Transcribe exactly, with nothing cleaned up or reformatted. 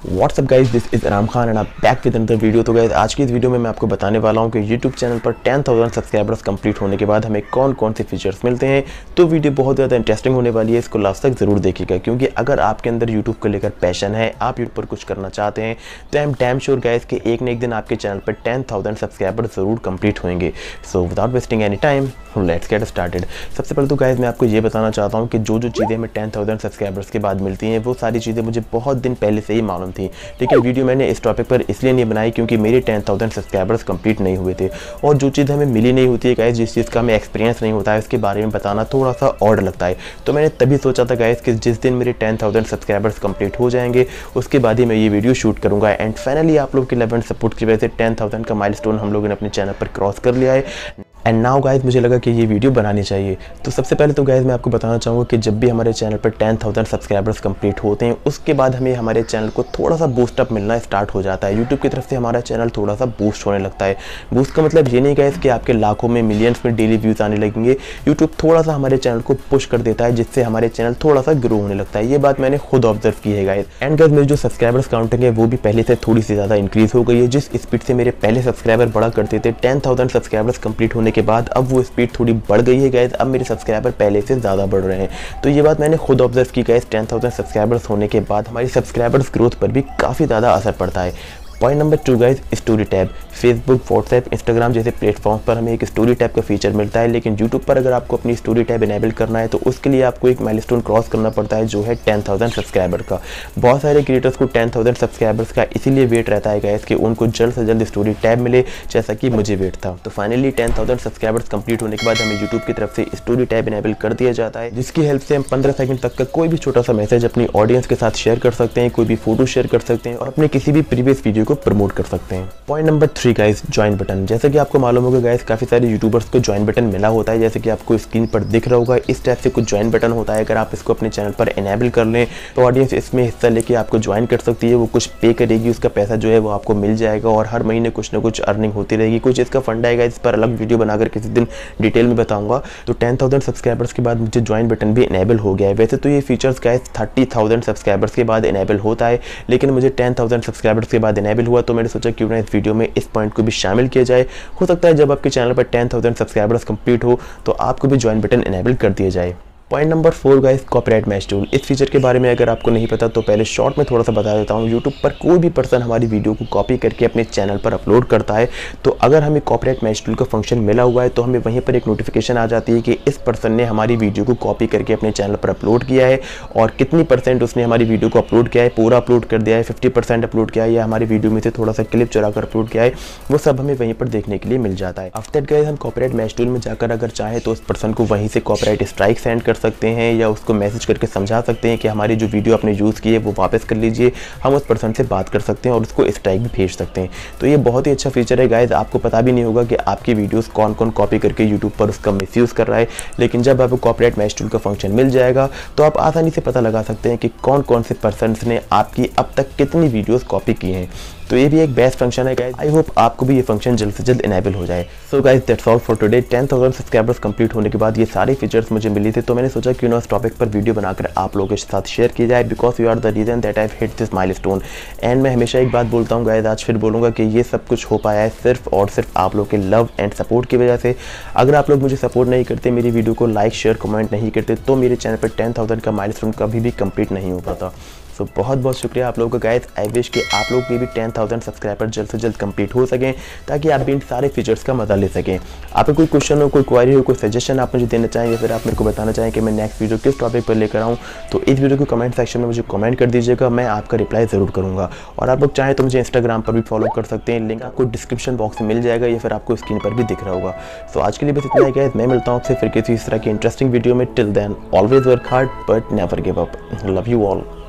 WhatsApp guys, this is Aram Khan and आप back with another video. तो guys आज की इस वीडियो में मैं आपको बताने वाला हूं कि यूट्यूब चैनल पर टेन थाउज़ेंड सब्सक्राइबर्स कंप्लीट होने के बाद हमें कौन कौन से फीचर्स मिलते हैं। तो वीडियो बहुत ज़्यादा इंटरेस्टिंग होने वाली है, इसको लास्ट तक ज़रूर देखिएगा, क्योंकि अगर आपके अंदर यूट्यूब को लेकर पैशन है, आप यूट्यूब पर कुछ करना चाहते हैं, तो I am damn sure guys कि एक न एक दिन आपके चैनल पर टेन थाउज़ेंड सब्सक्राइबर ज़रूर कंप्लीट होंगे। So without wasting any time let's get started. सबसे पहले तो गाइस मैं आपको ये बताना चाहता हूँ कि जो जो चीज़ें हमें टेन थाउज़ेंड सब्सक्राइबर्स के बाद मिलती हैं, वो सारी चीज़ें मुझे बहुत दिन पहले से ही मालूम थी। लेकिन वीडियो मैंने इस टॉपिक पर इसलिए नहीं बनाई क्योंकि मेरे टेन थाउज़ेंड सब्सक्राइबर्स कंप्लीट नहीं हुए थे, और जो चीज़ हमें मिली नहीं होती है गाइस, जिस चीज़ का हमें एक्सपीरियंस नहीं होता है, उसके बारे में बताना थोड़ा सा ऑड लगता है। तो मैंने तभी सोचा था गाइस कि जिस दिन मेरे टेन थाउज़ेंड सब्सक्राइबर्स कंप्लीट हो जाएंगे, उसके बाद ही मैं ये वीडियो शूट करूँगा। एंड फाइनली आप लोग के लव एंड सपोर्ट की वजह से टेन थाउज़ेंड का माइलस्टोन हम लोगों ने अपने चैनल पर क्रॉस कर लिया है। एंड नाउ गाइस मुझे लगा कि ये वीडियो बनानी चाहिए। तो सबसे पहले तो गाइस मैं आपको बताना चाहूँगा कि जब भी हमारे चैनल पर टेन थाउज़ेंड सब्सक्राइबर्स कंप्लीट होते हैं, उसके बाद हमें हमारे चैनल को थोड़ा सा बूस्टअप मिलना स्टार्ट हो जाता है। यूट्यूब की तरफ से हमारा चैनल थोड़ा सा बूस्ट होने लगता है। बूस्ट का मतलब ये नहीं गाइस कि आपके लाखों में, मिलियंस में डेली व्यूज़ आने लगेंगे। यूट्यूब थोड़ा सा हमारे चैनल को पुश कर देता है, जिससे हमारे चैनल थोड़ा सा ग्रो होने लगता है। ये बात मैंने खुद ऑब्जर्व की है गाइस। एंड गाइस मेरी जो सब्सक्राइबर्स काउंटिंग है वो भी पहले से थोड़ी सी ज़्यादा इंक्रीज़ हो गई है। जिस स्पीड से मेरे पहले सब्सक्राइबर बढ़ा करते थे, टेन थाउज़ेंड सब्सक्राइबर्स कंप्लीट होने के बाद अब वो स्पीड थोड़ी बढ़ गई है गाइस। अब मेरे सब्सक्राइबर पहले से ज़्यादा बढ़ रहे हैं। तो ये बात मैंने खुद ऑब्जर्व की गाइस। टेन थाउज़ेंड सब्सक्राइबर्स होने के बाद हमारी सब्सक्राइबर्स ग्रोथ पर भी काफ़ी ज़्यादा असर पड़ता है। Point number two guys, story tab. Facebook, WhatsApp, Instagram जैसे प्लेटफॉर्म पर हमें एक स्टोरी टैब का फीचर मिलता है, लेकिन यूट्यूब पर अगर आपको अपनी स्टोरी टैब इनेबल करना है तो उसके लिए आपको एक माइलस्टोन क्रॉस करना पड़ता है, जो है टेन थाउज़ेंड सब्सक्राइबर का। बहुत सारे क्रिएटर्स को टेन थाउज़ेंड सब्सक्राइबर्स का इसीलिए वेट रहता है गाइस कि उनको जल्द से जल्द स्टोरी टैब मिले, जैसा कि मुझे वेट था। तो finally ten thousand subscribers complete होने के बाद हमें यूट्यूब की तरफ से स्टोरी टैब इनेबल कर दिया जाता है, जिसकी हेल्प से हम पंद्रह सेकंड तक का कोई भी छोटा सा मैसेज अपनी ऑडियंस के साथ शेयर कर सकते हैं, कोई भी फोटो शेयर कर सकते हैं और अपने किसी भी प्रीवियस वीडियो को प्रमोट कर सकते हैं। Point number three guys, join button. जैसे कि आपको मालूम होगा गाइस, काफी सारे यूट्यूबर्स को ज्वाइन बटन मिला होता है, जैसे कि आपको स्क्रीन पर दिख रहा होगा। इस टाइप से कुछ ज्वाइन बटन होता है। अगर आप इसको अपने चैनल पर इनेबल कर लें तो ऑडियंस इसमें हिस्सा लेके आपको ज्वाइन कर सकती है। वो कुछ पे करेगी, उसका पैसा जो है वो आपको मिल जाएगा और हर महीने कुछ ना कुछ अर्निंग होती रहेगी। कुछ इसका फंडा है गाइस, इस पर अलग वीडियो बनाकर किसी दिन डिटेल में बताऊंगा। तो टेन थाउज़ेंड सब्सक्राइबर्स के बाद मुझे ज्वाइन बटन भी इनेबल हो गया है। वैसे तो ये features guys thirty thousand subscribers के बाद इनेबल होता है, लेकिन मुझे टेन थाउज़ेंड सब्सक्राइबर्स के बाद इनेबल हुआ, तो मैंने सोचा क्यों ना इस वीडियो में इस पॉइंट को भी शामिल किया जाए। हो सकता है जब आपके चैनल पर टेन थाउज़ेंड सब्सक्राइबर्स कंप्लीट हो तो आपको भी ज्वाइन बटन इनेबल कर दिया जाए। Point number four guys, copyright match tool. इस फीचर के बारे में अगर आपको नहीं पता तो पहले शॉर्ट में थोड़ा सा बता देता हूँ। यूट्यूब पर कोई भी पर्सन हमारी वीडियो को कॉपी करके अपने चैनल पर अपलोड करता है, तो अगर हमें कॉपीराइट मैच टूल का फंक्शन मिला हुआ है तो हमें वहीं पर एक नोटिफिकेशन आ जाती है कि इस पर्सन ने हमारी वीडियो को कॉपी करके अपने चैनल पर अपलोड किया है, और कितनी परसेंट उसने हमारी वीडियो को अपलोड किया है, पूरा अपलोड कर दिया है, फिफ्टी परसेंट अपलोड किया है, या हमारी वीडियो में से थोड़ा सा क्लिप चुरा कर अपलोड किया है, वो सब हमें वहीं पर देखने के लिए मिल जाता है। आफ्टर दैट गाइस हम कॉपीराइट मैच टूल में जाकर अगर चाहे तो उस पर्सन को वहीं से कॉपीराइट स्ट्राइक सेंड कर सकते हैं, या उसको मैसेज करके समझा सकते हैं कि हमारी जो वीडियो आपने यूज़ की है वो वापस कर लीजिए। हम उस पर्सन से बात कर सकते हैं और उसको स्ट्राइक भी भेज सकते हैं। तो ये बहुत ही अच्छा फीचर है गाइस। आपको पता भी नहीं होगा कि आपकी वीडियोस कौन कौन कॉपी करके यूट्यूब पर उसका मिसयूज़ कर रहा है, लेकिन जब आपको कॉपीराइट मैच टूल का फंक्शन मिल जाएगा तो आप आसानी से पता लगा सकते हैं कि कौन कौन से पर्सन्स ने आपकी अब तक कितनी वीडियोज़ कॉपी की हैं। तो ये भी एक बेस्ट फंक्शन है गाइस। आई होप आपको भी ये फंक्शन जल्द से जल्द इनेबल हो जाए। So guys that's all for today. Ten thousand subscribers complete होने के बाद ये सारे फीचर्स मुझे मिले थे, तो मैंने सोचा क्यों ना इस टॉपिक पर वीडियो बनाकर आप लोगों के साथ शेयर की जाए, because you are the reason that I hit this milestone. And मैं हमेशा एक बात बोलता हूँ गाइस, आज फिर बोलूँगा कि ये सब कुछ हो पाया है सिर्फ और सिर्फ आप लोग के लव एंड सपोर्ट की वजह से। अगर आप लोग मुझे सपोर्ट नहीं करते, मेरी वीडियो को लाइक शेयर कमेंट नहीं करते, तो मेरे चैनल पर टेन थाउज़ेंड का माइलस्टोन कभी भी कंप्लीट नहीं हो पाता। सो so, बहुत बहुत शुक्रिया आप लोगों का गाइस। आई विश कि आप लोग के भी टेन थाउज़ेंड सब्सक्राइबर जल्द से जल्द कंप्लीट हो सकें, ताकि आप भी इन सारे फीचर्स का मजा ले सकें। आपको कोई क्वेश्चन हो, कोई क्वारी हो, कोई सजेशन आप मुझे देना चाहें, या फिर आप मेरे को बताना चाहें कि मैं नेक्स्ट वीडियो किस टॉपिक पर लेकर आऊँ, तो इस वीडियो को कमेंट सेक्शन में मुझे कमेंट कर दीजिएगा। मैं आपका रिप्लाई ज़रूर करूँगा। और आप लोग चाहें तो मुझे इंस्टाग्राम पर भी फॉलो कर सकते हैं, लिंक आपको डिस्क्रिप्शन बॉक्स में मिल जाएगा, या फिर आपको स्क्रीन पर भी दिख रहा होगा। सो आज के लिए बस इतना ही गाइस। मैं मिलता हूँ आपसे फिर किसी इस तरह की इंटरेस्टिंग वीडियो में। Till then always work hard but never give up. Love you all.